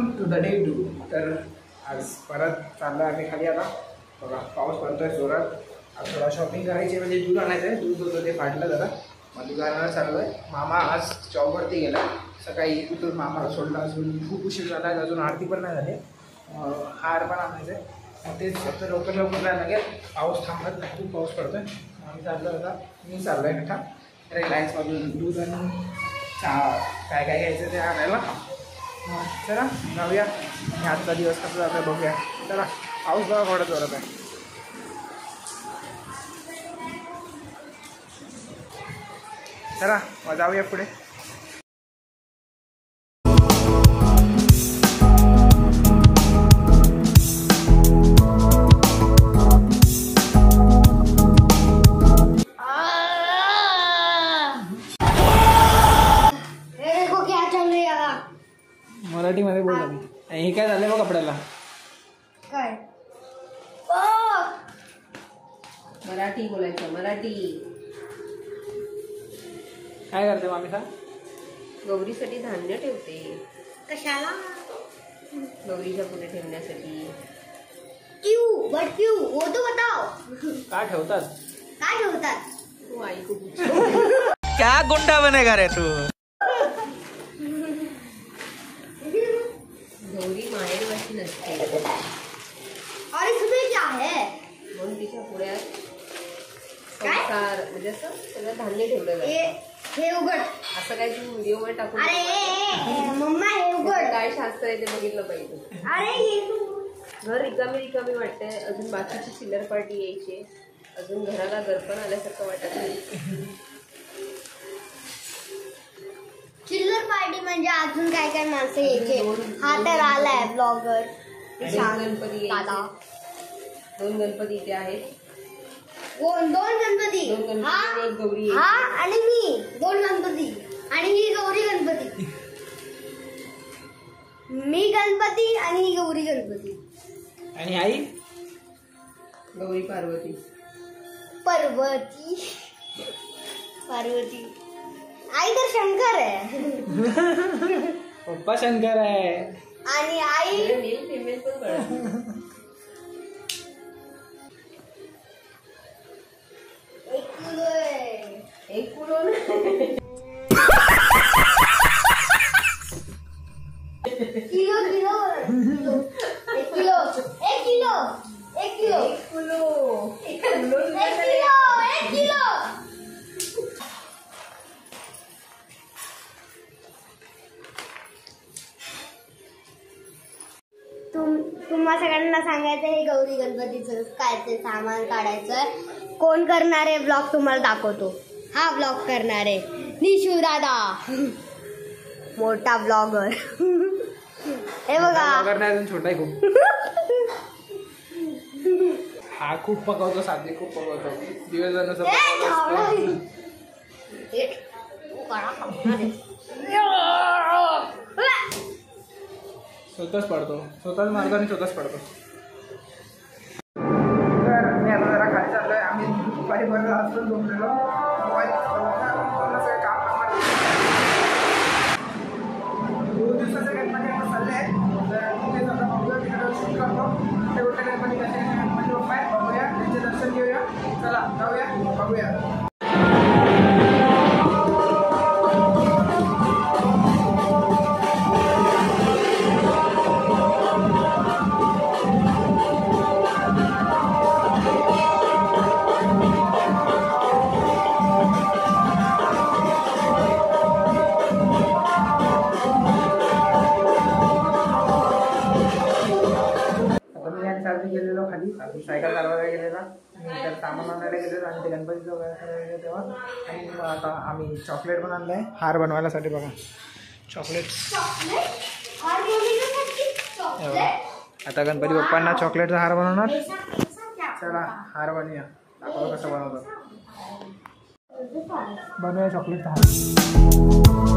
To the day 2. तर आज परत चाललो आम्ही खाली. आता बघा पाऊस पडतोय जोरात. आज थोडा शॉपिंग करायची, म्हणजे दूध आणायचं आहे. दूध होतं ते फाटलं जरा, मग दूध आणायला चाललो आहे. मामा आज जॉबवरती गेला. सकाळी उठून मामाला सोडला. अजून खूप उशीर झाला आहे, अजून आरती पण नाही झाली. हार पण आणायचं आहे. मग तेच फक्त लवकर जायला लागेल. पाऊस थांबत नाही, खूप पाऊस पडतोय. आम्ही चाललो होता, मी चाललो आहे मिठा रिलायन्समधून दूध आणि चहा काय काय घ्यायचं ते आणायला. चला जाऊया. आणि आजचा दिवस कसा जातो आहे बघूया. चला पाऊस बघा थोडा जोरात आहे. चला मग जाऊया पुढे. मराठीमध्ये बोल. हे काय झालं बघ कपड्याला. काय मराठी बोलायचं. मराठी काय करते मामी सांग. गौरीसाठी धान्य ठेवते. कशाला? गौरीच्या पुढे ठेवण्यासाठी. क्यों? बट क्यों? वो तो बताओ. काय ठेवतात? काय ठेवतात? तू ऐकू. क्या गुंडा बनेगा रे तू. गौरी माहेरवाशी नसते. और इसमें क्या है? म्हणून तिच्या पुढ्यात संसार म्हणजे असं सगळं धान्य ठेवलं जातं. हे उघड. असं काय तू व्हिडिओ मध्ये टाकून. अरे मम्मा हे उघड. काय शास्त्र आहे ते बघितलं पाहिजे. अरे हे घर रिकामी रिकामी वाटतंय. अजून बाकीची चिल्लर पार्टी यायची. अजून घराला दर्पण आल्यासारखं वाटत नाही. चिल्लर पार्टी म्हणजे अजून काय काय माणसं यायचे. हा तर आलाय ब्लॉगर. गणपती दादा. 2 गणपती इथे आहेत. 2 गणपती. हा गौरी. हा आणि मी 2 गणपती. आणि ही गौरी गणपती. मी गणपती आणि ही गौरी गणपती. आणि आई गौरी पार्वती. पार्वती पार्वती. आई तर शंकर आहे. पप्पा शंकर आहे. आणि आई मेल फिमेल पण कळत. एक kilo kilo kilo 1 kilo 1 kilo 1 kilo 1 kilo 1 kilo. तुम्हा सगळ्यांना सांगायचं हे गौरी गणपतीचं काय ते सामान काढायचं. कोण करणार आहे ब्लॉग तुम्हाला दाखवतो. हा ब्लॉग करणार आहे निशू दादा, मोठा ब्लॉगर. हे बघा करणार छोटा आहे खूप. हा खूप पकवतो. साधी खूप पकवतो. दिवस स्वतःच पडतो. स्वतःच मार्ग आणि स्वतःच पडतो. तर मी आता जरा खाली चाललोय. आम्ही दुपारी बरं असतो झोपलेलो. सगळं काम करणार. 2 दिवसाचे गणपती आता चालले आहेत. तिथे आता बघूया तिकडे शूट करतो. ते कुठले गणपती कसे गणपती बाप्पा आहेत बघूया. त्यांचे दर्शन घेऊया. चला जाऊया बघूया. गेलेलो खाली. सायकल चालवायला गेलेला. तर सामान आणायला गेलेलो आणि ते गणपतीचं वगैरे करायला गेलो तेव्हा. आणि मग आता आम्ही चॉकलेट पण आणलं आहे हार बनवायसाठी. बघा चॉकलेट. आता गणपती बाप्पांना चॉकलेटचा हार बनवणार. चला हार बनवूया. दाखवा कसं बनवतो. बनवूया चॉकलेटचा हार.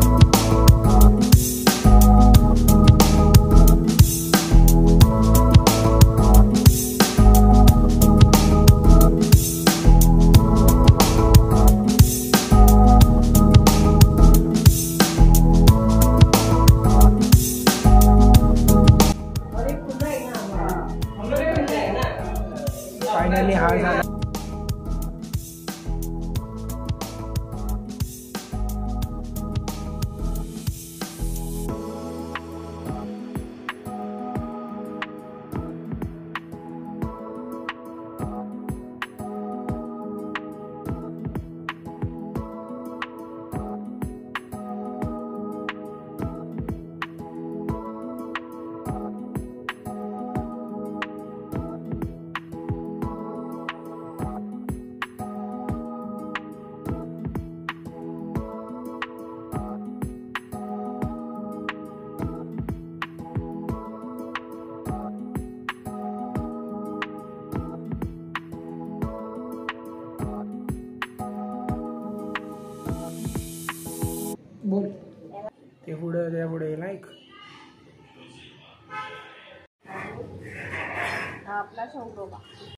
फायनली हा झाला. बोल ते पुढे त्या पुढे लाईक आपला शौक